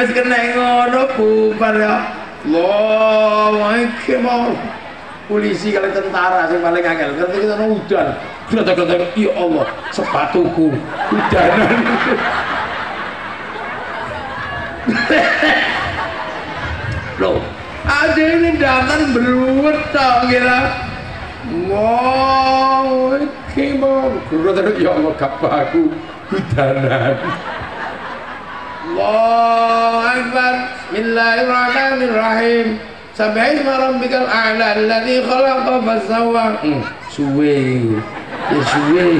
wis kena ngono bubar ya. Allahu Akbar. Polisi kali tentara sing paling angel. Ngerti kita udan. Glotong-glotong ya Allah, sepatuku udanan. Loh, ada ini datang beruat tak kira. Wow, Akbar. Glotong ya Allah kapaku udanan. Allahu Akbar. Bismillahirrahmanirrahim. Sab'isma rabbikal a'la alladzi khalaqa fasawwa. Suwe. Ya suwe.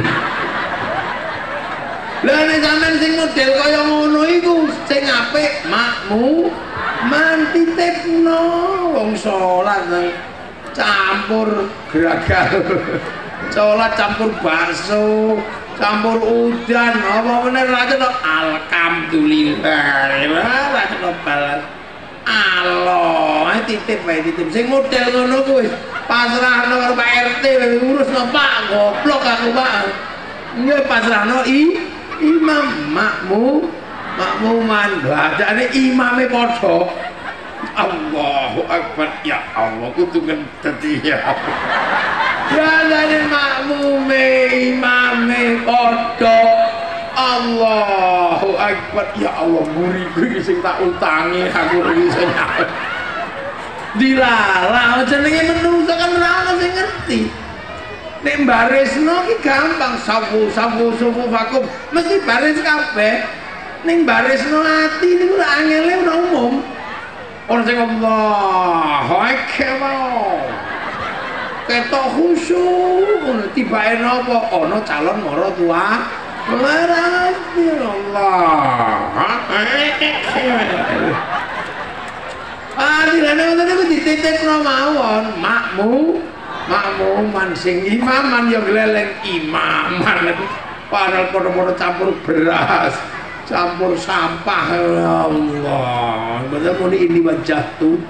Lah nek sampean sing model kaya ngono iku sing apik makmu mantitipno wong salat campur geragal. Salat campur bakso, campur udan, apa meneh ra kena alhamdulillah. Ra kena balas. Allah, titip wae titip. Sing model ngono ku wis pasrahno karo Pak RT ngurusno Pak, goblok aku Pak. Nggih pasrahno imam makmuman. Badane imame padha. Allahu Akbar. Ya Allah, kudu dadi ya. Badane makmume imame padha. Allahu Akbar. Ya Allah, muridku iki sing tak utangi aku iki sing dilalah jenenge menungso kan ora ono sing ngerti. Nek barisno ki gampang sawu vakum mesti baris kabeh. Ning barisno ati niku ora angele ora umum. Ora sing Allahu Akbar. Ketok khusyuk ngono tibake napa ana calon mara tua. Merati Allah. Dirane ngoten niku dititipno mawon, makmuman sing imaman ya gleleng imaman. Padahal padha-padha campur beras, campur sampah. Allah. Bener muni ini wajah tuh.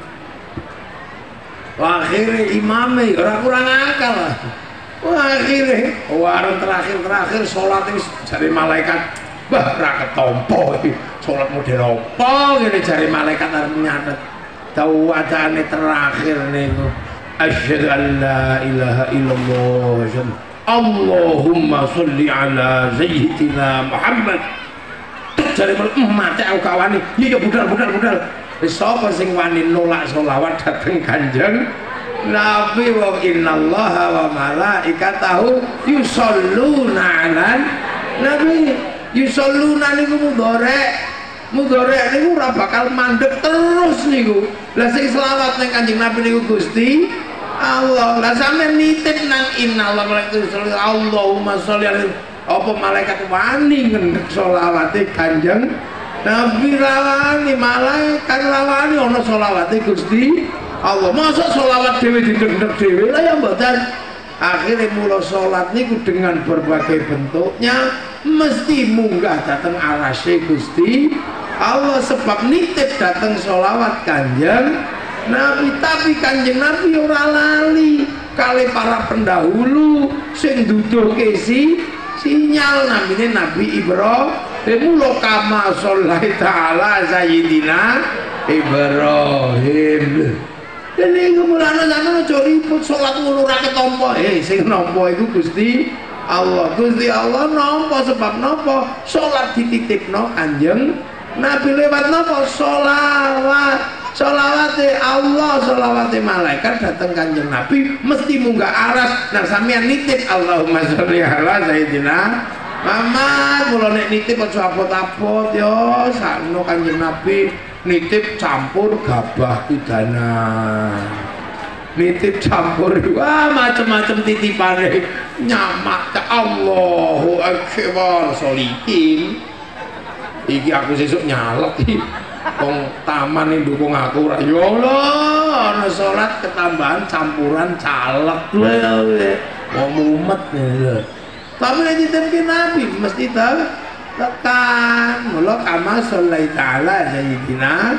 Akhirnya imame ora kurang akal lah. Akhirnya warung terakhir sholat ini jari malaikat bah ra ketompo sholat model apa gini jari malaikat harus nyatet tahu wajahnya terakhir nih asyhadu an la ilaha illallah Allahumma sholli ala sayyidina Muhammad jari mati aku kawani iya budal sapa sing wani nolak sholawat dateng Kanjeng Nabi wa innallaha wa malaikatahu yusholluna 'alan nabi. Yusholluna niku mudhari niku ora bakal mandek terus niku. Lah sing selawat ning Kanjeng Nabi niku Gusti Allah. Lah sampeyan nitip nang innallaha wa malaikatahu Allahumma sholli alaihi apa malaikat wani ngendhek selawate Kanjeng Nabi rawani malaikat rawani ana selawate Gusti Allah. Masa sholawat dewe didek-dek dewe lah ya mboten. Akhirnya mula sholat niku dengan berbagai bentuknya mesti munggah datang arasy Gusti Allah sebab nitip datang sholawat Kanjeng Nabi. Tapi Kanjeng Nabi ora lali kali para pendahulu sing duduhke sinyal namine Nabi Ibrahim. Mula kama sholli ta'ala sayyidina Ibrahim. Dene iku mulane sampeyan aja ribut salat ngono ora ketampa. Sing nampa iku Gusti Allah. Gusti Allah nampa sebab napa? Salat dititipno Kanjeng Nabi lewat napa? Sholawat. Sholawate Allah, sholawate malaikat dateng Kanjeng Nabi mesti munggah aras. Nah sampeyan nitip Allahumma sholli ala sayyidina Muhammad. Mula nek nitip aja abot-abot ya sakno Kanjeng Nabi. Nitip campur gabah kudanan, nitip campur wah macam-macam titipane nyamak Allahu Akbar solikin. Iki aku sesuk nyalek iki wong taman ning ndukung aku ora ya Allah ana salat ketambahan campuran caleg wong mumet lho. Tapi nek dititipke Nabi mesti tekan mula kama sholli ta'ala sayyidina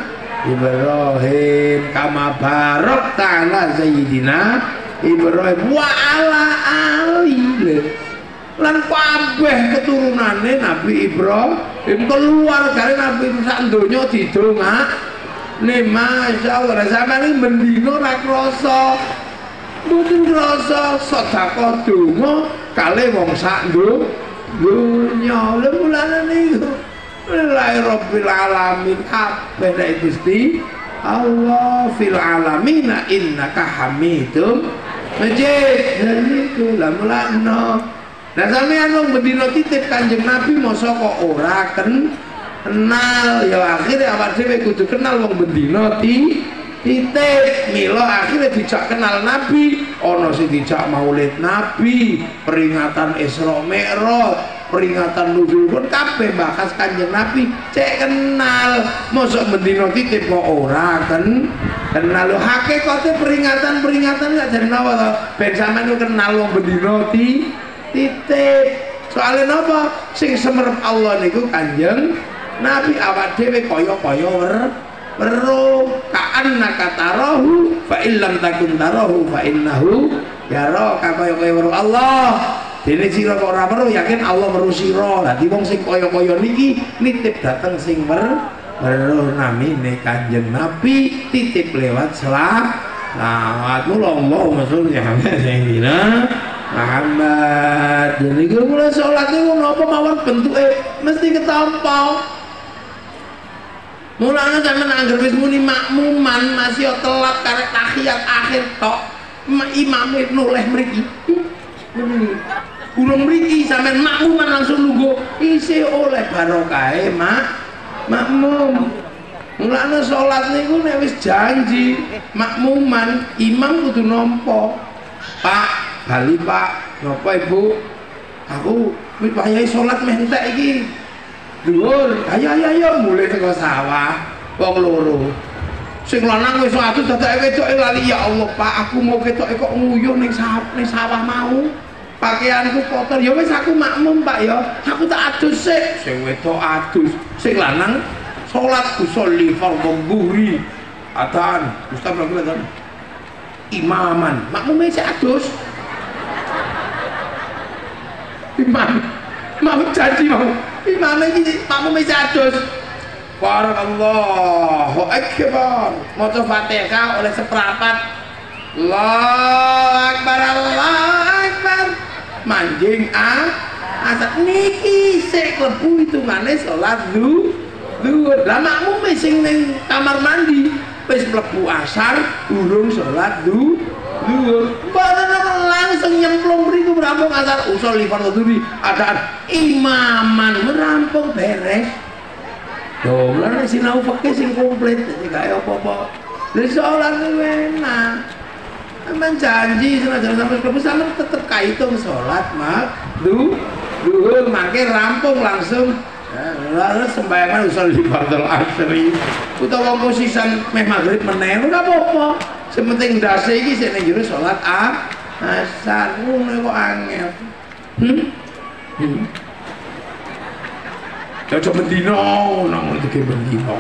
Ibrahim kama barok ta'ala sayyidina Ibrahim wa ala ali lan kabeh keturunane Nabi Ibrahim keluar dari Nabi sak donya didongak nih masyaallah sampeyan mendino ra krasa mboten krasa sedekah donga kalih wong sak donya lha mulane niku lillahi rabbil alamin kabeh nek Gusti Allah fil alamin innaka hamidum majid dan niku lha mulane nah sampeyan wong bendina titip Kanjeng Nabi masa kok ora kenal ya akhirnya awak dhewe kudu kenal wong bendina titip mila akhirnya dijak kenal Nabi ana sing dijak maulid Nabi peringatan Isra Mi'raj peringatan nuzul pun kabeh bahas Kanjeng Nabi cek kenal masa bendina titip kok ora kenal lho hakikate peringatan gak jane napa to ben sampeyan kenal wong bendina titip soalnya napa sing semerep Allah niku Kanjeng Nabi awak dhewe kaya-kaya weruh ka'annaka tarahu fa illam takun tarahu fa innahu yaraka kaya-kaya weruh Allah dene sira kok ora weruh yakin Allah weruh sira dadi wong sing kaya-kaya niki nitip dateng sing weruh namine Kanjeng Nabi titip lewat selawat Allahumma sholli ala sayyidina Muhammad. Jadi kalau mulai sholat itu ngapa mawon bentuknya mesti ketampa. Mulanya sampeyan angger wis muni makmuman masih telat karek tahiyat akhir tok. Imame noleh mriki. Urung mriki sampeyan makmuman langsung lungguh isih oleh barokahe makmum. Mulanya sholat niku nek wis janji makmuman imam kudu nampa. Pak Bali Pak, napa Ibu? Aku wis wayahe salat meh entek iki. Dhuwur, ayo mulai teko sawah wong loro. Sing lanang wis adus dadake wedoke lali ya Allah Pak, aku mau ketoke kok nguyuh ning sawah mau. Pakaianku kotor ya wis aku makmum Pak ya. Aku tak adus sik. Sing wedok adus, sing lanang salat usolli fardhu dhuhri. Atan, Ustaz lagi imaman, makmum sik adus. Imam mau janji mau imam ini makmum adus Barakallahu akbar maca Fatihah oleh seprapat Allahu akbar manjing asat niki sik klebu hitungane salat zuhur lah makmum sing ning kamar mandi wis mlebu asar urung salat zuhur langsung nyemplung beriku merampung asar usul li fardhu dhuhri adaan imaman merampung beres yo lan sinau fikih sing komplit dadi kaya apa-apa lha salat enak sampeyan janji senajan sampe klebu sampeyan tetep kaitung salat zuhur mangke rampung langsung lalu sembayangan usul li fardhu asri utawa wong sisan meh maghrib meneh ora apa-apa sementing ndase iki sik ning jero salat asar ngono kok angel. Cocok bendino nang iki bendino.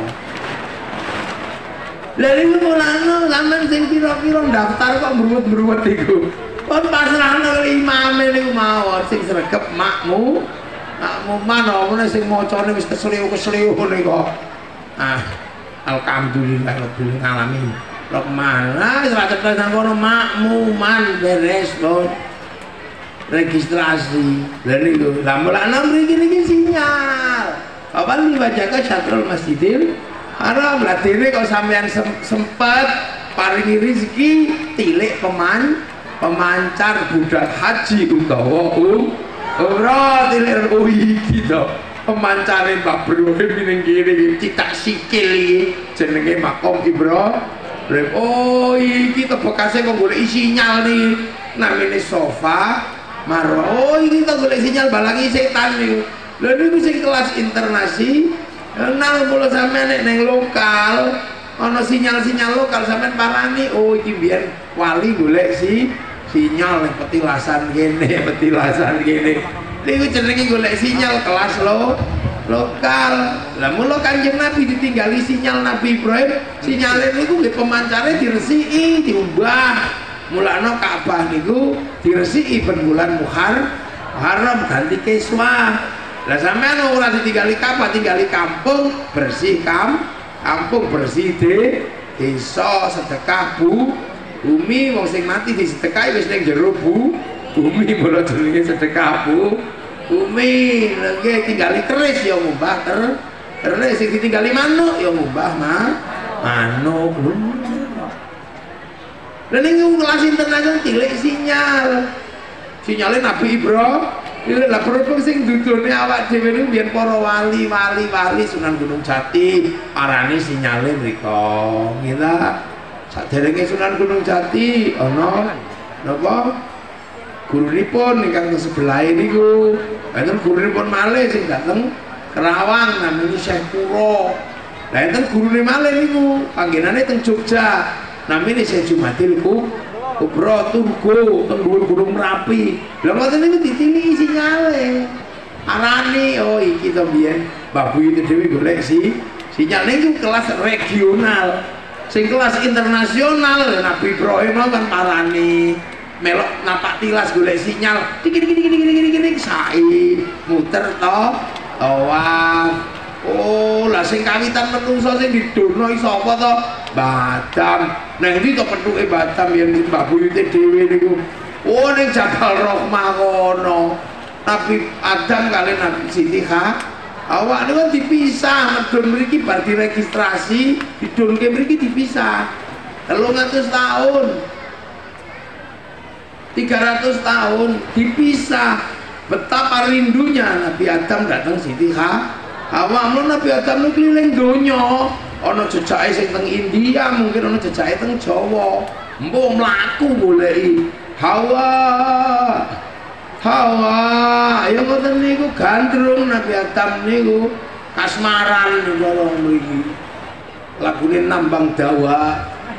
Lha niku mulane sampean sing kira-kira daftar kok mbruwet-mbruwet iku. Kon pasrahno imame niku mawon sing sregep makmuman ana sing macane wis kesliu-kesliu niku. Alhamdulillah rabbil alamin. Mana serata nang kono makmuman beres lho registrasi lha niku lah mulane mriki sinyal apa liwajaka syatrul masjidil haram lah dene kok sampean sempet paringi rezeki tilik pemancar budak haji utawa ora tilik iki to pemancare Pak Ibrahim ning kene citak sikil iki jenenge makom Ibrahim. Oh iki to bekasnya kok golek sinyal nih namanya sofa marwah. Oh iki to golek sinyal balangi setan nih lha niku sing kelas internasional kula sampeyan nek ning lokal ana sinyal-sinyal lokal sampeyan parani oh iki biyen wali golek sinyal ning petilasan kene niku jenenge golek sinyal kelas lokal. Lah mula Kanjeng Nabi ditinggali sinyal Nabi Ibrahim, sinyale niku nggih pemancare diresiki, diubah. Mulane Ka'bah niku diresiki ben bulan Muharram ganti kiswah. Lah sampean ora ditinggali kapal, tinggali kampung bersih kampung bersih desa sedekah bumi wong sing mati disedekahi wis ning jero bumi mulo jenenge sedekah bumi. Nggih tinggali keris ya ngumbah keris, sing ditinggali manuk ya ngumbah manuk. Lah ning kelas internasional tilik sinyalnya Nabi Ibrahim. Ini lah berhubung sing dudune awak dhewe niku biyen para wali Sunan Gunung Jati arane sinyale mriko. Kita saderenge Sunan Gunung Jati ana napa gurunipun ingkang teng sebelah niku. Enten gurunipun malih sing dateng Kerawang namanya Syekh Kuro. Lah enten gurune malih niku panggenane teng Jogja namanya Syekh Jumadil Kubro Turgo teng dhuwur Gunung Merapi. Lah ngoten niku ditili sinyale. Arane oh iki to biyen Mbah Buyut dhewe golek sinyal niku kelas regional. Sing kelas internasional Nabi Ibrahim kan parani melok napak tilas golek sinyal. Dikit sae muter to tawaf. Oh, lah sing kawitan menungso sing didono sapa to? Batam. Nang ndi to pethuke Batam yen Mbah Buyut dhewe niku. Oh, ning Jabal Rahmah kono. Nabi Adam kali Nabi Siti awak niku dipisah, medun mriki bar diregistrasi, didunke mriki dipisah. 300 tahun. 300 tahun dipisah. Betapa rindunya Nabi Adam datang Siti awak Nabi Adam nu keliling donya. Ana jejake sing teng India, mungkin ana jejake teng Jawa. Mbok mlaku goleki Hawa, ya ngoten niku gandrung Nabi Adam niku kasmaran karo mriki. Lagune nambang dawa.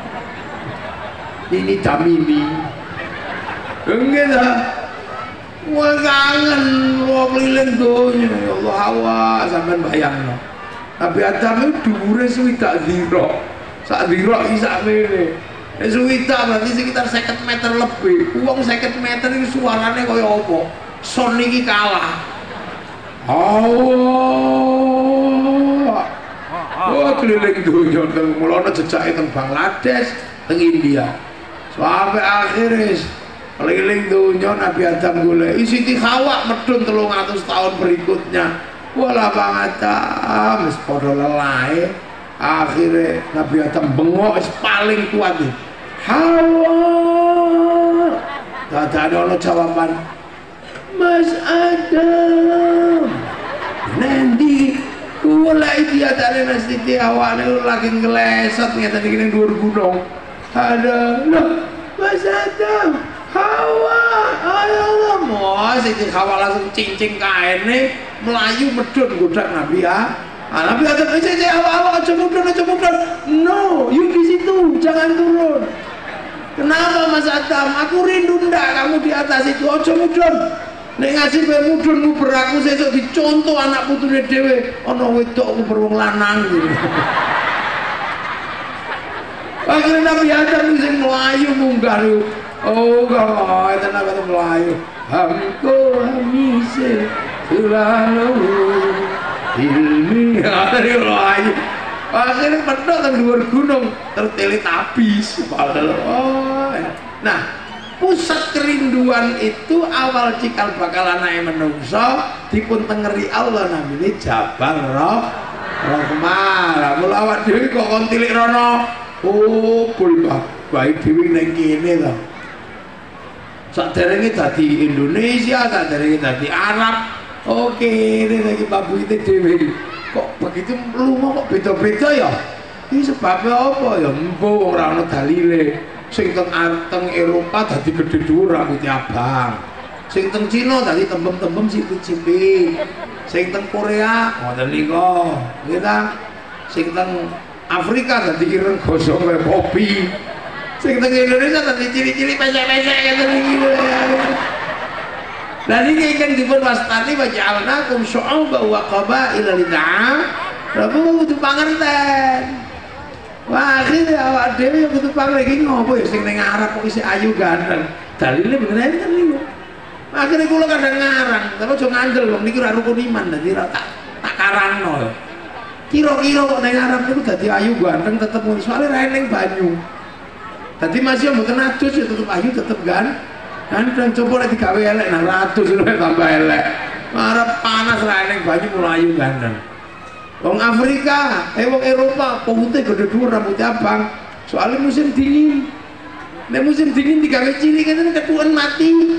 Ini damini. Nggih ta? Wah kangen wong keliling donya ya Allah Hawa sampean bayangno. Nabi Adam itu dhuwure swidak zira. Sak zira iki sak mene. Swidak berarti sekitar 50 meter lebih. Wong 50 meter iki suarane kaya apa? Son iki kalah. Hawa. Wah keliling donya teng mulane jejake teng Bangladesh, teng India. Sampai akhirnya keliling dunia Nabi Adam golek Siti Hawa medun 300 tahun berikutnya. Wala Bang Adam wis padha lelahe. Akhirnya Nabi Adam bengok wis paling kuat iki. Hawa. Dadane ana jawaban. Mas Adam. Nendi kula iki adane Siti Hawa niku lagi ngeleset ngeten iki ning dhuwur gunung. Ada loh Mas Adam Hawa, ayo Allah, mau Siti Hawa langsung cincing kainnya melayu medun godak Nabi ya. Nabi Adam, Siti Hawa, aja mudun. No, you di situ, jangan turun. Kenapa Mas Adam? Aku rindu ndak kamu di atas itu, aja mudun. Nek ngasih pe mudun beraku sesuk dicontoh anak putune dhewe, ana wedok berwong lanang. Akhirnya Nabi Adam sing melayu munggah niku. Oh God, itu apa tuh Melayu? Hamko hamise selalu ilmi ada di Melayu. Akhirnya pedot teng dhuwur gunung tertelit habis. Oh. Nah, pusat kerinduan itu awal cikal bakal anake menungso dipun tengeri Allah namine Jabal Rahmah. Lah mula awak dhewe kok kon tilik rono. Oh, pulbah bae dhewe ning kene to. Saderenge dadi Indonesia, saderenge dadi Arab. Oke, ini lagi babu itu dhewe. Kok begitu lunga kok beda-beda ya? Ini sebabnya apa ya? Mbok ora ana dalile. Sing teng Eropa dadi gedhe dhuwur rambute abang. Sing teng Cina dadi tembem-tembem sipit-sipit. Sing teng Korea ngoten niku. Nggih ta? Sing teng Afrika dadi ireng gosong kaya kopi. Sing teng Indonesia tadi ciri-ciri pesek-pesek ngeten iki. Lah niki ingkang dipun wastani wa ja'alnakum syu'uban wa qabaila lid'am. Rabu kudu pangerten. Wah, akhirnya awak dhewe kudu pangerten iki ngopo ya sing ning Arab kok isih ayu ganteng. Dalile bener enten niku. Akhirnya kula kadang ngarang, tapi aja ngandel wong niki ora rukun iman dadi tak karangno. Kira-kira kok ning Arab niku dadi ayu ganteng tetep ngono, soalé ra ning banyu. Dadi masih mboten adus ya tetep ayu tetep ganteng. Coba lek digawe elek nang ratus tambah elek. Arab panas ra ning banyu mulai ayu ganteng. Wong Afrika, wong Eropa, putih gede dhuwur rambutnya abang. Soalnya musim dingin. Nek musim dingin digawe cilik kan ketuan mati.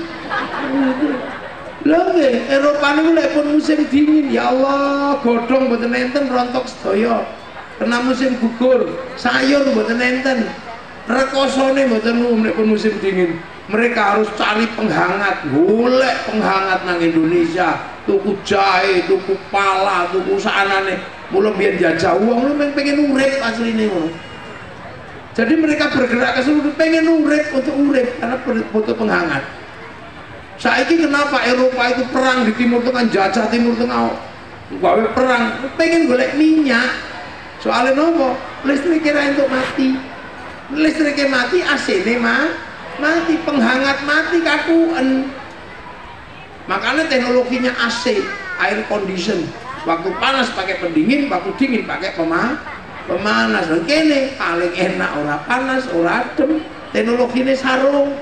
Lho nggih, Eropa niku lek pun musim dingin, ya Allah, godhong mboten enten rontok sedaya. Kena musim gugur, sayur mboten enten. Rekosone mboten nek pun musim dingin. Mereka harus cari penghangat, golek penghangat nang Indonesia, tuku jahe, tuku pala, tuku sanane. Mula biyen jajah wong lu pengen urip asline ngono. Jadi mereka bergerak ke seluruh pengen urip untuk urip karena butuh penghangat. Saiki kenapa Eropa itu perang di Timur Tengah, jajah Timur Tengah, gawe perang, pengen golek minyak. Soalnya nopo? Listriknya untuk mati. Listriknya mati, AC-nya mati, penghangat mati kakuan. Makanya teknologinya AC, air condition. Waktu panas pakai pendingin, waktu dingin pakai pemanas. Dan kene paling enak ora panas, ora adem. Teknologinya sarung.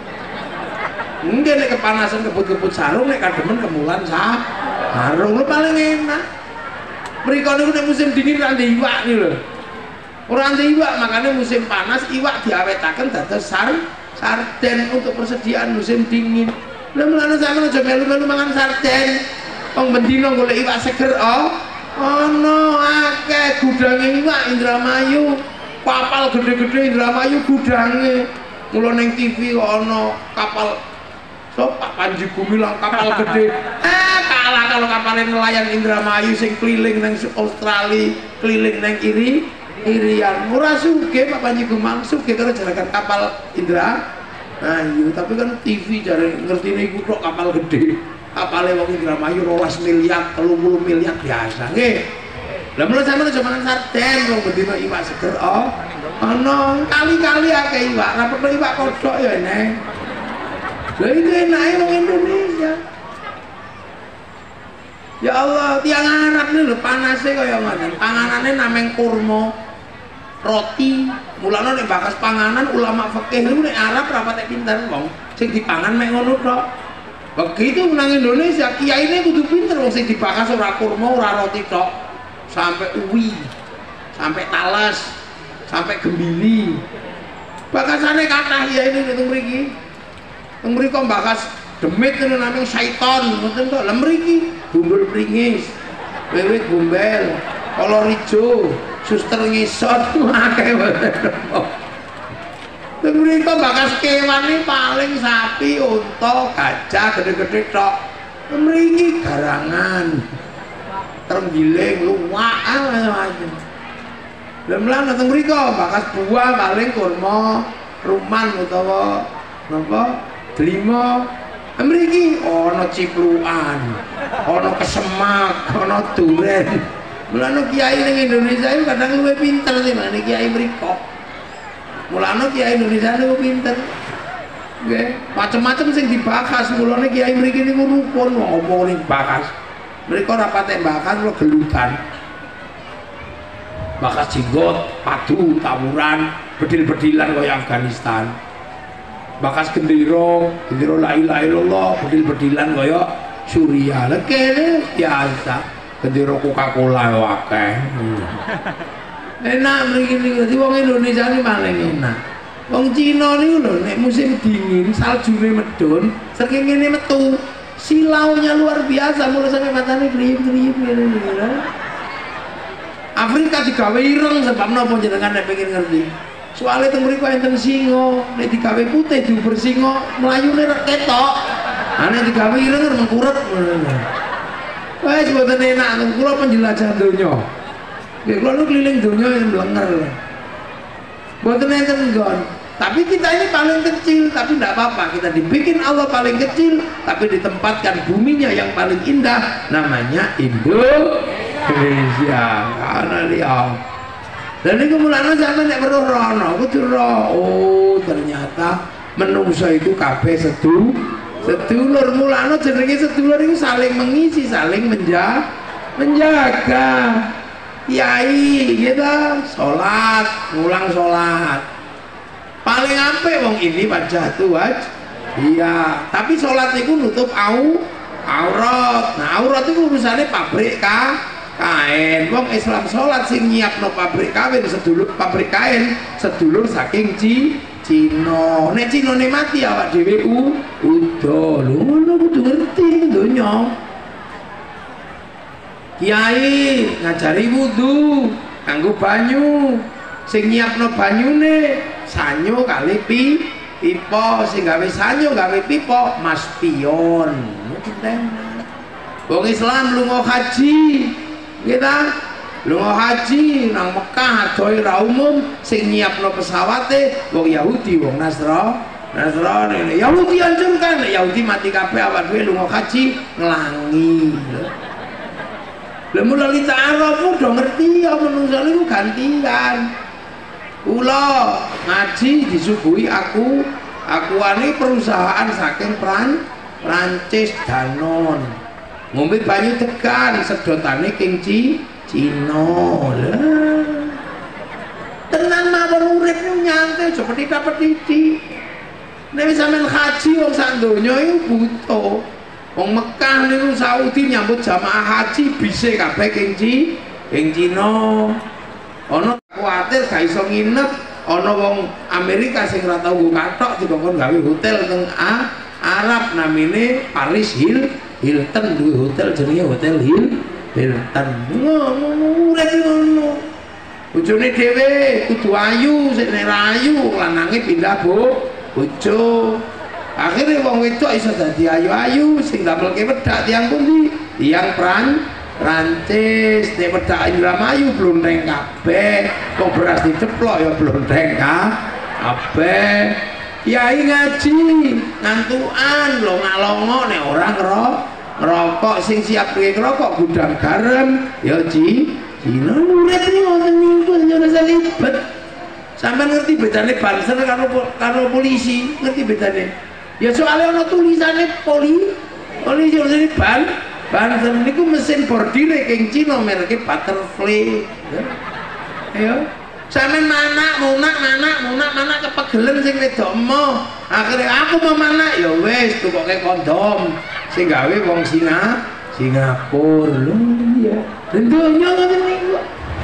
Mungkin nek kepanasan kebut-kebut sarung, nek kademen kemulan sarung lu paling enak. Mriko niku nek musim dingin ra ndek iwak niku lho. Ora ndek iwak, makanya musim panas iwak diawetaken dados sarden untuk persediaan musim dingin. Lha mulane sampeyan aja melu-melu mangan sarden. Wong bendina golek iwak seger ono akeh gudange iwak Indramayu. Kapal gede-gede Indramayu gudange. Mula ning TV kok ono kapal Pak Panji Gumilang kapal gede. Kalah kalau kapal nelayan Indramayu sing keliling nang Australia, keliling nang Irian. Ora sugih Pak Panji Gumilang, sugih karo jarakan kapal Indramayu, tapi kan TV jare ngertine iku tok kapal gede. Kapale wong Indramayu 12 miliar, 30 miliar biasa. Nggih. Lah mulo sampeyan aja mangan sarden wong bendina iwak seger ono kali-kali akeh iwak, ra perlu iwak kodhok ya neng. Lah itu enake wong Indonesia. Ya Allah, tiang Arab ini lho panase kaya ngoten. Panganane nameng kurma, roti. Mulane nek bakas panganan ulama fikih niku nek Arab ra patek pinter wong. Sing dipangan mek ngono tok. Begitu nang Indonesia kiyaine kudu pinter wong sing dibakas ora kurma, ora roti tok. Sampai uwi, sampai talas, sampai gembili. Bakasane kathah kiyaine ning mriki. Teng mriko bakas demit niku namung syaiton, ngoten tok. Lah mriki bumbul pringis, wiwit gombel, kolor ijo, suster ngisot akeh banget. Teng mriko bakas kewan iki paling sapi, unta, gajah gede-gede tok. Teng mriki garangan, terenggiling, luwak macam-macam. Lah mlane teng mriko bakas buah paling kurma, ruman utawa napa? Delima. Mriki ana ciplukan, ana kesemak, ana duren. Mulane kiai ning Indonesia itu kadang luwih pinter timbang kiai mriko. Mulane kiai Indonesia niku pinter. Nggih, macam-macam sing dibakas. Mulane kiai mriki niku rukun apa ning bakas. Mriko ora patek bakas lho gelutan. Bakas jenggot, padu, tawuran, bedil-bedilan kaya Afghanistan. Bakas gendera la ilaha illallah, bedil-bedilan kaya Suriah. Lah kene biasa gendera Coca-Cola akeh. Enak mriki niku dadi wong Indonesia iki paling enak. Wong Cina niku lho nek musim dingin saljune medun, srengenge metu. Silaunya luar biasa, mulai sampai matane kriip-kriip ngene. Afrika digawe ireng sebab napa jenengan nek pengen ngerti. Soalnya teng mriku enten singa, nek digawe putih diuber singa, mlayune rek ketok. Nek digawe ireng mengkurep ngono. Wes mboten enak, kula penjelajah donya. Nggih kula nu keliling donya yang mlenger. Mboten enten nggon. Tapi kita ini paling kecil, tapi tidak apa-apa. Kita dibikin Allah paling kecil, tapi ditempatkan buminya yang paling indah, namanya Indonesia. Karena dia. Dan ini mulanya sampai nek perlu rono, kudu ro. Oh ternyata menungso itu kabeh Sedulur mulane jenenge sedulur itu saling mengisi, saling menjaga. Kiai gitu, sholat, ngulang sholat. Paling apik wong ini wajah tuh iya, tapi sholat itu nutup aurat. Nah aurat itu urusannya pabrik kain. Wong Islam sholat sing nyiapno pabrik kain sedulur pabrik kain sedulur saking Cina. Nek Cinane mati awak dhewe udah lho kudu ngerti donya. Kiai ngajari wudu nganggo banyu, sing nyiapno banyune sanyo kali pipa, sing gawe sanyo gawe pipa mas pion. Wong Islam lunga haji kita lunga haji nang Mekah adoh ra umum, sing nyiapno pesawate wong Yahudi wong Nasrani. Yahudi hancurkan, Yahudi mati kabeh, awak dhewe lunga haji nglangi. Lha mulai ta'aruf udah ngerti ya menungso niku gantian. Kula ngaji disuguhi akuane perusahaan saking Prancis Danon. Ngombe banyu tekan sedotane king Cina. Lah. Tenan mawon urip niku nyantai aja petita-petiti. Nek sampean haji wong sak donya iku butuh. Wong Mekah niku Saudi nyambut jamaah haji bise kabeh king Cina. Ana kuwatir gak iso nginep, ana wong Amerika sing ora tau nggo kathok dikongkon gawe hotel teng Arab namine Paris Hilton, duwe hotel jenenge Hotel Hilton. Ngono urip ngono. Bojone dhewe kudu ayu, sing nek ayu lanange pindah bojo. Akhirnya wong wedok iso dadi ayu-ayu sing damelke wedak tiyang pundi? Tiyang Prancis. Nek wedak Indramayu blondeng kabeh. Kok beras diceplok ya blondeng kabeh. Kiai ngaji ngantukan lho ngalongo nek ora ngerokok sing siap piye ngerokok gudang garam ya Cina urip iki ngoten niku ora salibet. Sampeyan ngerti bedane banser karo polisi, ngerti bedane? Ya soalnya ada tulisannya polisi ini banser niku mesin bordile king Cina mereknya Butterfly. Ayo sampean mana kepegelen sing wedok emo. Akhirnya aku mau mana ya wis tukoke kondom sing gawe wong Singapura lho ya. Tentunya ngoten niku.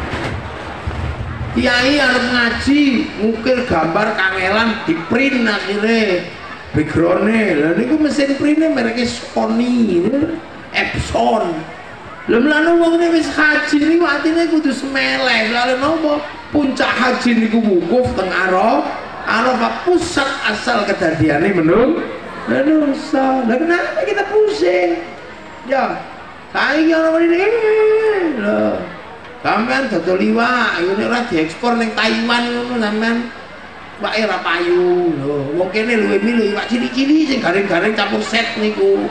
Kiai arep ngaji ngukir gambar kangelan di print akhirnya background-e. Lha niku mesin print-e mereke Sony, Epson. Lha mlane wong wis haji niku atine kudu semeleh. Lha napa? Puncak haji niku wukuf teng Arafah, pusat asal kedadiane menungsa. Lha kenapa kita pusing? Ya, saiki ana mrene. Lho. Sampeyan dodol liwak, ini ora diekspor ning Taiwan ngono sampean. Wake ora payu lho. Wong kene luwih milih iwak cili-cili sing garing-garing campur set niku.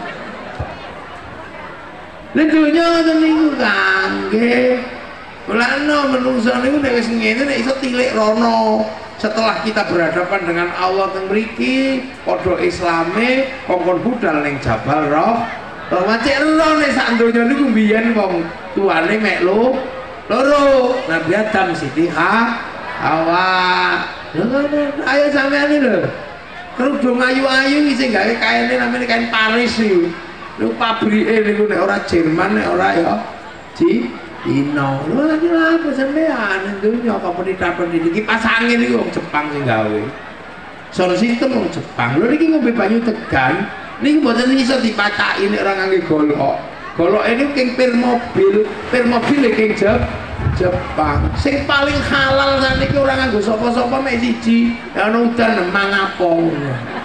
Lha donya ngoten niku kangge. Mulane menungso niku nek wis ngene nek iso tilik rono. Setelah kita berhadapan dengan Allah teng mriki, padha islame kongkon budal ning Jabal Roh. Macek ero nek sak donya niku mbiyen wong tuane mek loro. Nabi Adam Siti Hawa. Ayo sampean iki lho. Kerudung ayu-ayu sing gawe kaine namanya kain Paris iki. Lho pabrike niku nek ora Jerman nek ora ya Cina. Lho apa sampean dunya kok pendidikan iki kipas angin iki wong Jepang sing gawe. Sound system wong Jepang. Lho niki ngombe banyu tegan. Niki mboten iso dipacaki nek ora ngangge golok. Golok ini king pir mobil king Jepang. Sing paling halal saniki ora nganggo sapa-sapa mek siji. Ya ana udan mangapong.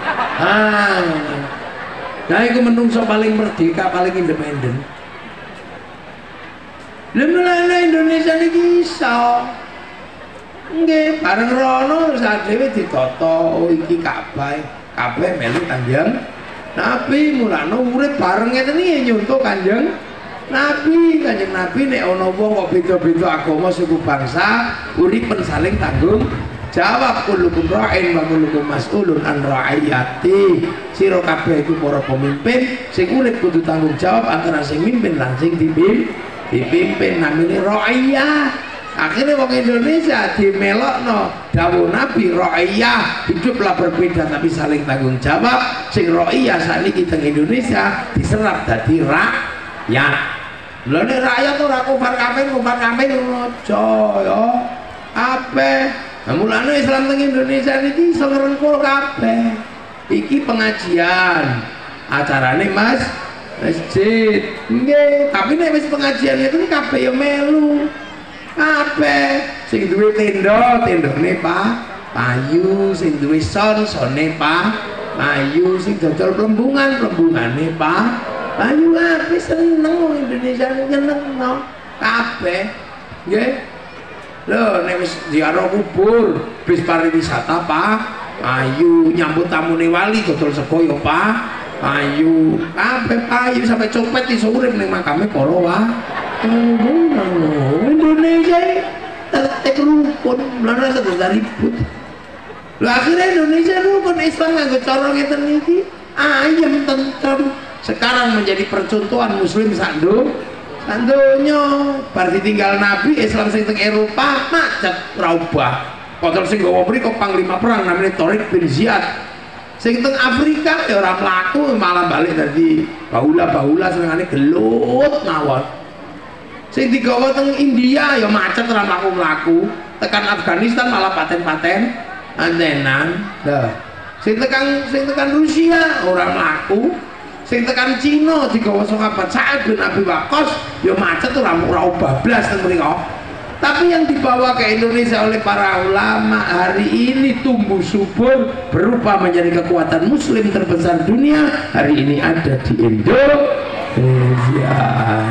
Nah iku menungso paling merdeka, paling independen. Lha mulane Indonesia niki iso. Nggih, bareng rono sak dhewe ditata iki Ka'bah. Kabeh melu Kanjeng Nabi mulane urip bareng ngeten iki nyonto Kanjeng Nabi nek ana wong kok beda-beda agama suku bangsa uripen saling tanggung Jawab kullukum ra'in wa kullukum mas'ulun an ra'iyati. Sira kabeh iku para pemimpin sing urip kudu tanggung jawab antara sing mimpin lan sing dipimpin namine ra'iyah. Akhirnya wong Indonesia dimelokno dawuh Nabi ra'iyah hiduplah berbeda tapi saling tanggung jawab. Sing ra'iyah sakniki teng Indonesia diserap dadi rakyat. Lha nek rakyat ora kufar kafir aja ya. Kabeh. Mulane Islam teng Indonesia niki iso ngrengkul kabeh. Iki pengajian. Acarane masjid. Nggih, tapi nek wis pengajian itu kabeh ya melu. Kabeh sing duwe tendane payu, sing duwe sone payu, sing dodol plembungane payu. Kabeh seneng wong Indonesia nyenengno kabeh. Nggih. Lho nek wis ziarah kubur, bis pariwisata payu, nyambut tamune wali dodol sego ya payu. Kabeh payu sampai copet iso urip ning makame para Indonesia tertek rukun, mana terus ribut. Lalu akhirnya Indonesia rukun Islam nganggo cara ngeten niki ayam tentrem. Sekarang menjadi percontohan Muslim sandonya. Bar ditinggal Nabi Islam sing teng Eropa macet raubah. Kontrol sing gawa mriko panglima perang namanya Tariq bin Ziyad. Sing teng Afrika ya ora mlaku malah balik dadi baula senengane gelut mawon. Sing digawa teng India ya macet ora mlaku-mlaku, tekan Afghanistan malah paten-paten antenan. Lah, sing tekan Rusia ora mlaku, sing tekan Cina digawa sahabat Sa'ad bin Abi Waqqas ya macet ora bablas teng mriko. Tapi yang dibawa ke Indonesia oleh para ulama hari ini tumbuh subur berubah menjadi kekuatan muslim terbesar dunia hari ini ada di Indonesia.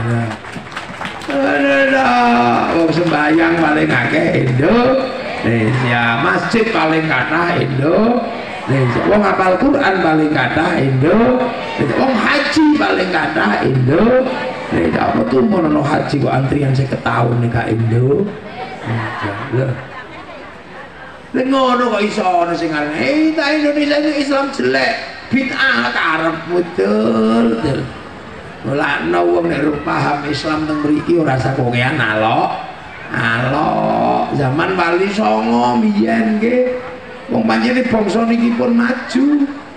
Wong sembahyang paling akeh Indonesia, masjid paling kathah Indonesia, wong hafal Quran paling kathah Indonesia, wong haji paling kathah Indonesia. Apa tuh mono haji kok antrian 50 tahun nih Kak Indonesia. Lha ngono kok iso ana sing ngarani Indonesia itu Islam jelek, bid'ah karep betul. Mulane wong nek paham Islam teng mriki ora sakokean alok. Zaman Wali Songo mbiyen nggih. Wong pancene bangsa niki pun maju.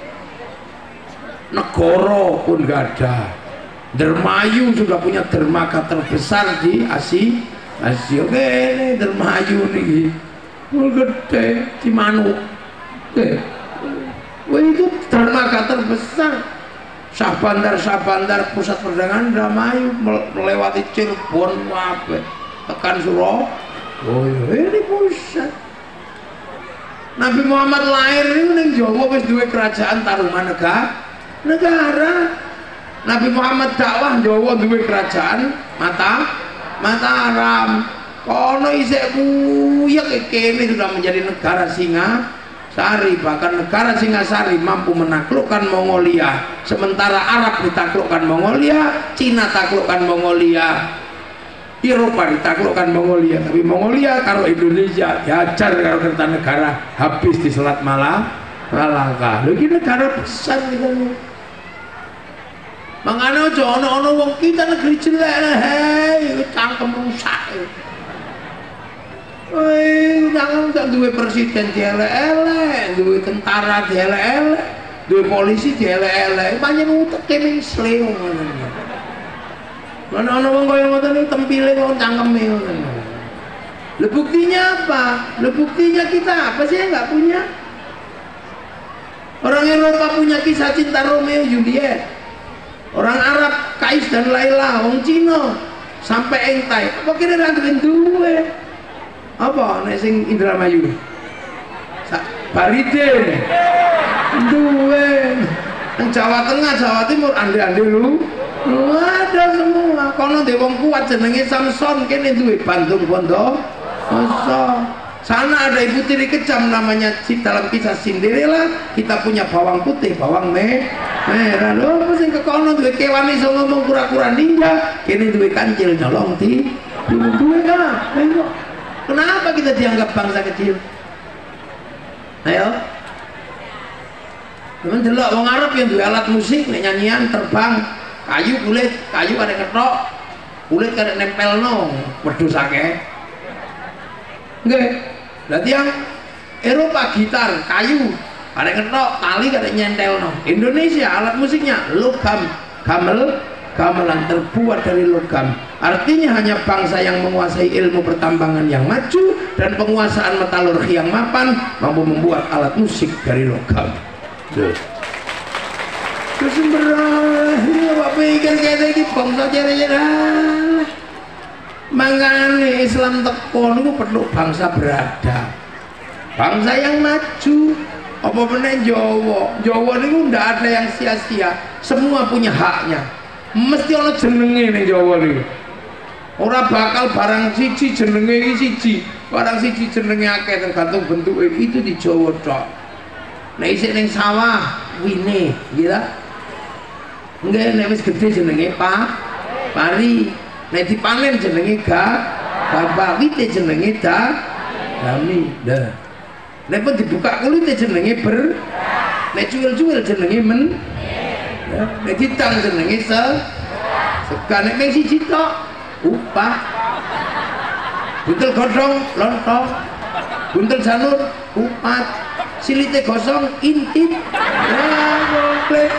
Negara pun gak ada. Dermayu sudah punya dermaga terbesar di Asia kene Dermayu niki. Gede di Manuk. Wah itu dermaga terbesar. Syah Bandar pusat perdagangan Dermayu melewati Cirebon wae tekan Surabaya ini pusat. Nabi Muhammad lahir ini ning Jawa wis duwe kerajaan Taruman negara. Nabi Muhammad dakwah Jawa duwe kerajaan Mataram. Kono isih kuyek kene sudah menjadi negara Singasari, bahkan negara Singasari mampu menaklukkan Mongolia, sementara Arab ditaklukkan Mongolia, Cina taklukkan Mongolia, Eropa ditaklukkan Mongolia, tapi Mongolia karo Indonesia diajar karo Kertanegara habis di Selat Malaka. Lho iki negara besar gitu. Mangane aja ana wong kita negeri jelek hei cangkem rusak. Woi, jangan tak duwe presiden dielek-elek, duwe tentara dielek-elek, duwe polisi dielek-elek, pancen uteke misle ngono. Lan ana wong kaya ngoten iki tempile kok cangkeme ngoten. Lha buktinya apa? Lha buktinya kita apa sih yang nggak punya? Orang Eropa punya kisah cinta Romeo Juliet. Orang Arab Kais dan Laila, wong Cina sampai entai. Apa kira ra duwe? Apa nek sing Indramayu? Baridin. Duwe. Nang Jawa Tengah, Jawa Timur ande-ande lu. Ada semua. Kono dhe wong kuat jenenge Samson kene duwe Bandung Bondo. Masa sana ada ibu tiri kejam namanya dalam kisah Cinderella, kita punya bawang putih, bawang merah. Lho apa sing kekono duwe kewan iso ngomong kura-kura ninja, kene duwe kancil nyolong duwe kan. Kenapa kita dianggap bangsa kecil? Ayo. Temen delok wong Arab yang duwe alat musik nek nyanyian terbang, kayu kulit, kayu kada ketok, kulit kada nempelno, wedhus akeh. Nggih. Berarti yang Eropa gitar, kayu, kada ketok, tali kada nyentelno. Indonesia alat musiknya logam, gamelan terbuat dari logam. Artinya hanya bangsa yang menguasai ilmu pertambangan yang maju dan penguasaan metalurgi yang mapan mampu membuat alat musik dari logam. Terus sembarang apa pikir kayak iki bangsa jare-jare. Mangane Islam teko niku perlu bangsa beradab. Bangsa yang maju. Apa meneh Jawa? Jawa niku ndak ada yang sia-sia. Semua punya haknya. Mesti ana jenenge ning Jawa niku. Ora bakal barang siji jenenge iki siji. Barang siji jenenge akeh tergantung bentuke. Itu di Jawa tok. Nek isih ning sawah wine, nggih ta? Nggih, nek wis gedhe jenenge pari. Nek dipanen jenenge gabah, wite jenenge dami. Dah. Nek pun dibuka kulite jenenge nek cuwil-cuwil jenenge nek ditang jenenge segan. Nek mung siji tok upah. Buntel godhong lontong, buntel janur upat, silite gosong intip. Komplit.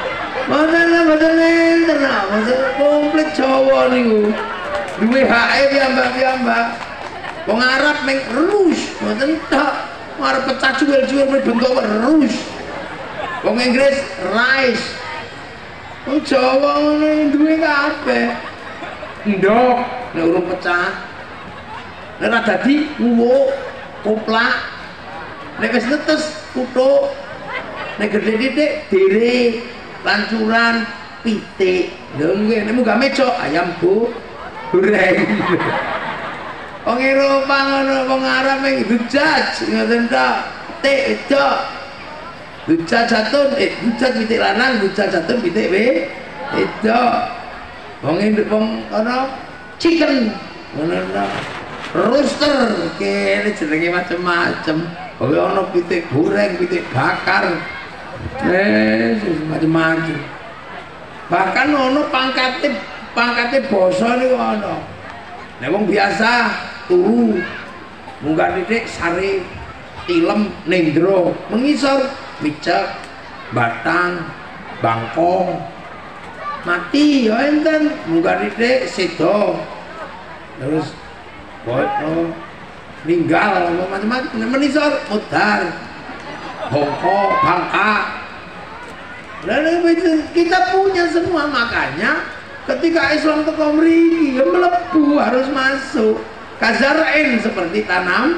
Mboten komplit Jawa niku. Duwe hake piyambak-piyambak. Wong Arab meng rus, mboten tok. Arep pecah cuwil-cuwil bentuk rus. Wong Inggris rice. Wong Jawa ngene duwe kabeh. Ndok nek urung pecah. Nek ora dadi nguwuk, koplak. Nek wis netes kuthuk. Nek gedhe titik dere, lancuran, pitik. Lho nggih, nek munggah meja ayam goreng. Wong Eropa ngono, wong Arab mung dujaj, ngoten tok. Tek-tek. Dujaj jatun, dujaj pitik lanang, dujaj jatun pitik wedok. Wong ana chicken, ngono tok. Rooster, kene jenenge macem-macem. Kowe ana pitik goreng, pitik bakar. Macem-macem. Bahkan ana pangkate basa niku ana. Nek wong biasa turu munggah titik sare tilem nendro mengisor micek batang bangkong mati ya enten munggah titik sedo terus boto ninggal macam-macam menisor mudar bongko bangka. Lalu kita punya semua, makanya ketika Islam teko mriki ya mlebu harus masuk kazarain seperti tanaman.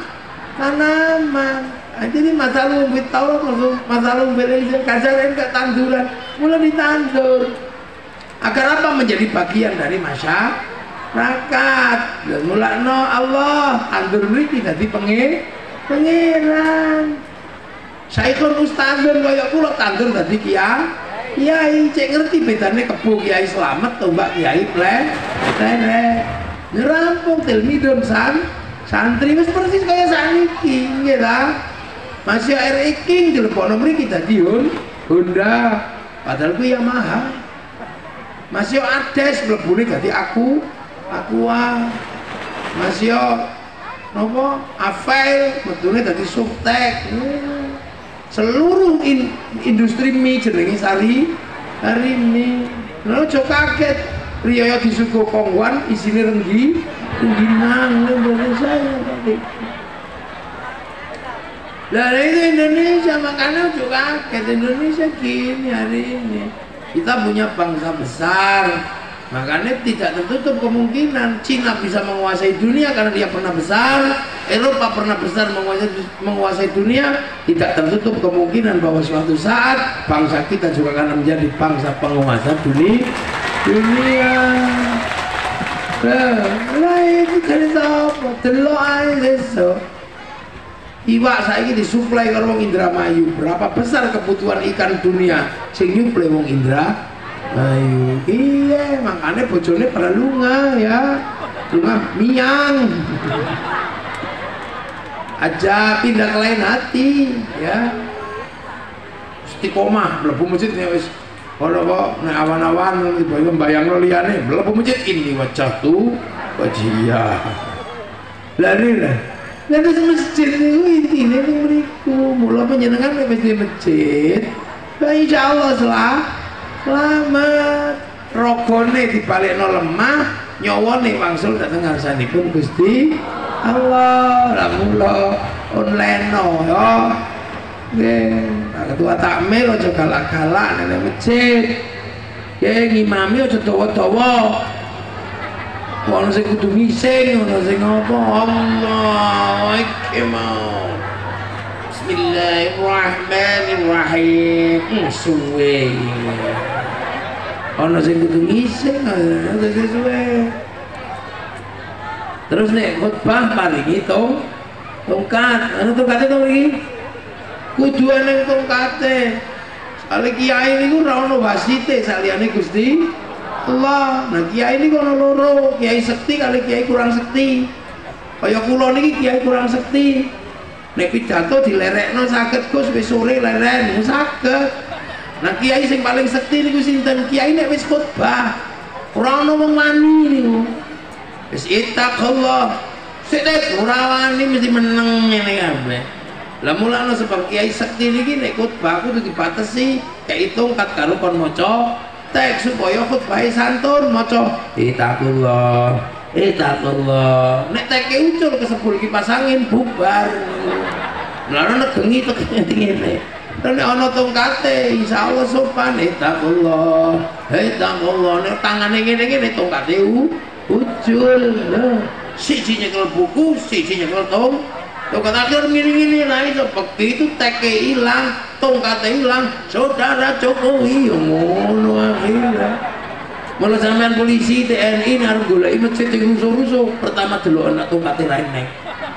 Jadi masalah umbit Taurat masalah umbit kazarain ke tanduran mulai ditandur agar apa menjadi bagian dari masyarakat. Dan mulakno Allah tandur mriki dadi pangeran. Saikon ustadzun kaya kula tandur dadi kiai cek ngerti bedane kebo kiai slamet to mbak kiai pleret ngerampung tilmidun santri wis persis kaya saniki nggih ta. Masih air iking dilebokno mriki dadi Honda padahal kuwi Yamaha. Masih Ades mlebune dadi Aqua. Masih napa Avail mlebune dadi Softek. Seluruh industri mie jenenge Sari mie. Lha aja kaget riyaya disuguh kongwan isine rengginang Indonesia tadi. Lah itu Indonesia, makanya aja kaget Indonesia gini hari ini. Kita punya bangsa besar. Makanya tidak tertutup kemungkinan Cina bisa menguasai dunia karena dia pernah besar, Eropa pernah besar menguasai dunia. Tidak tertutup kemungkinan bahwa suatu saat bangsa kita juga akan menjadi bangsa penguasa dunia. Lah itu cerita apa? Delok ae so. Iwak saiki disuplai karo wong Indramayu. Berapa besar kebutuhan ikan dunia sing nyuplai wong Indramayu. Iya, makanya bojone pada lunga ya. Lunga miang. aja pindah ke lain hati ya. Istiqomah mlebu masjid ya wis ora kok nek awan-awan tiba-tiba mbayangno liyane mlebu masjid ini wajah tu wajia lari lah lalu masjid itu intinya itu mriku mula panjenengan nek wis di masjid insyaallah selamat rogone dibalekno lemah nyawane wangsul dateng ngarsanipun Gusti Allah. Lah mula online no ya nggih ketua takmir aja galak-galak nang masjid nggih ngimami aja dawa-dawa ono sing kudu ngising ono sing apa Allah akbar bismillahirrahmanirrahim suwe ono sing kudu ngising ono sing suwe terus nek khotbah paringi tongkat ana tongkate to iki kudu ana tongkate ale kiai niku ora ono wasite saliyane Gusti Allah. Nah kiai niku ono loro, kiai sekti kali kiai kurang sekti. Kaya kula niki kiai kurang sekti. Nek pidato dilerekno saged Gus wis sore leren saged. Nah kiai sing paling sekti niku sinten? Kiai nek wis khotbah ora ono wong wani niku. Wis ittaqullah. Sik ora wani mesti meneng ngene kabeh. Lah mulane sebab kiai sekti niki nek khotbah kudu dibatasi kayak tongkat karo kon maca teks supaya khotbahe santun maca ittaqullah ittaqullah. Nek teke ucul kesebul kipas angin bubar. Mulane nek bengi tekene ngene. Nek ana tongkate insyaallah sopan ittaqullah ittaqullah. Nek tangane ngene-ngene tongkate ucul. Siji nyekel buku, siji nyekel tongkat akhir gini-gini lah itu begitu teke hilang tongkatnya hilang saudara Jokowi ngono akhirnya malah sampean polisi TNI harus golek masjid yang rusuh-rusuh pertama dulu anak tongkatnya lain nek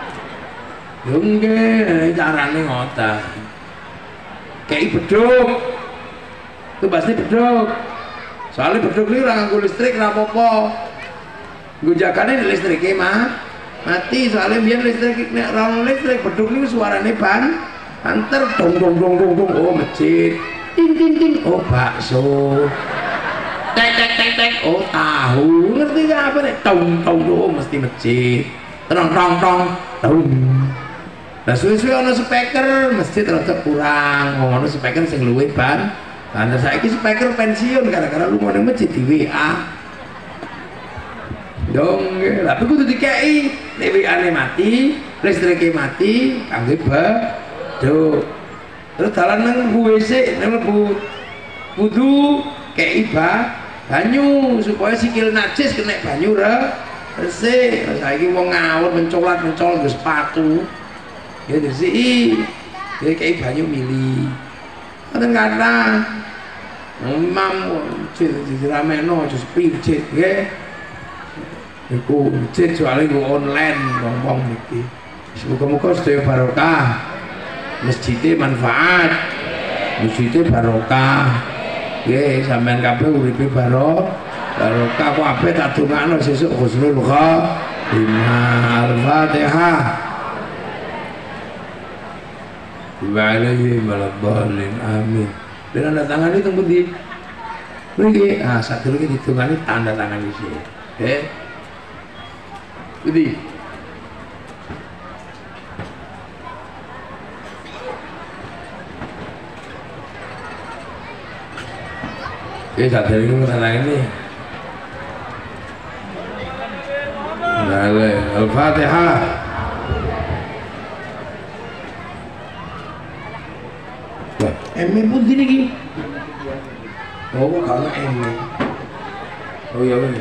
enggak carane ngoten kayak beduk itu pasti beduk soalnya beduk ini orang nganggo listrik rapopo gujakannya listriknya mah mati soalnya biar listrik nek ora listrik beduk niku suarane banter dong dong dong dong dong oh masjid ting ting ting oh bakso tek tek tek tek oh tahu ngerti gak apa nek tong tong oh mesti masjid terong tong tong tong lah suwe-suwe ana speaker masjid rada kurang ngono speaker sing luwih banter saiki speaker pensiun gara-gara lu mau nang masjid di WA dong, tapi kudu dikei nek WA-ne mati, listrike mati, kangge beduk. Terus dalan nang WC, nang mlebu wudu kei banyu supaya sikil najis kena banyu resik. Saiki wong ngawur mencolat-mencol nggo sepatu. Ya diresiki. Ya kei banyu mili. Kadang-kadang Imam dirameno aja sepi nggih. Iku masjid soalnya gue online ngomong niki. Semoga-moga sedaya barokah, masjidnya manfaat, masjidnya barokah. Ye sampean kabeh uripe barokah. Kok ape tak dongakno sesuk husnul khotimah. Al-Fatihah. Wa'alaihi waladhdallin amin. Dan tanda tangan itu pundi? Mriki sadurunge ditungani tanda tangan iki. Jadi sadar ini tentang ini Al-Fatihah. Eme pun sini lagi. Oh, kalau eme. Oh iya benar.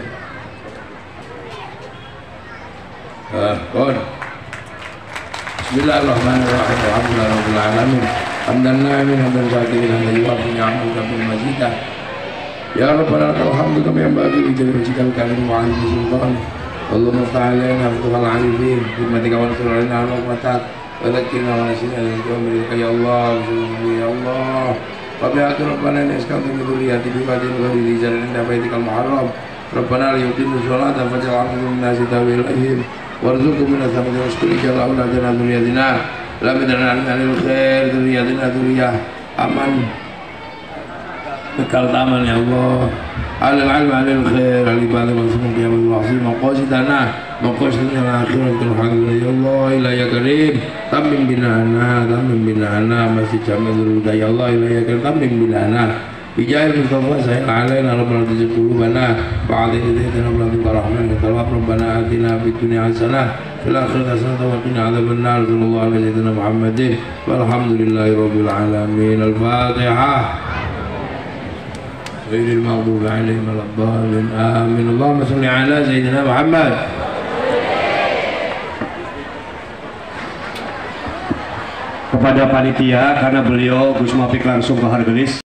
Bismillahirrahmanirrahim. Alhamdulillahirabbil alamin. Hamdan na'imin hamdan syakirin hamdan yuwafi ni'amahu bil mazidah. Ya Rabbana lakal hamdu kama yanbaghi li jalali wajhikal karim wa 'azimi sultanik. Allahumma ta'ala futuhal 'arifin bi madika wa rasulina wa rahmatak wa dzakirna wa nasina ya Allah ya Allah. Wa bi'ati Rabbana niskantu min dzurriyyati bi fadlin ghairi rijalin inda baitikal muharram. Rabbana liyuqimu sholata faj'al 'afwan min nasi tawil ilaihim warzuqhum min thamarati rizqi jalla auladana dzurriyyatina la midana anil khair dzurriyyatina dzurriyyah aman bekal taman ya Allah alal ilm alal khair al ibadah wa sunnah ya Allah azim maqasidana maqasidana akhiratul hamd ya Allah ila ya karim tamim binana masih jamil ya Allah ila ya karim tamim binana bijahil Mustafa sahil alaina rabbana tuzigh qulubana ba'da idh hadaytana wa hab lana rahmatan wa tawab rabbana atina fid dunya hasanah fil akhirati hasanah wa qina adzaban nar sallallahu alaihi wa sallam Muhammadin walhamdulillahi rabbil alamin al-fatihah غير المغضوب عليهم ولا الضالين آمين اللهم صل على سيدنا محمد. Kepada panitia karena beliau Gus Mafik langsung ke Hargelis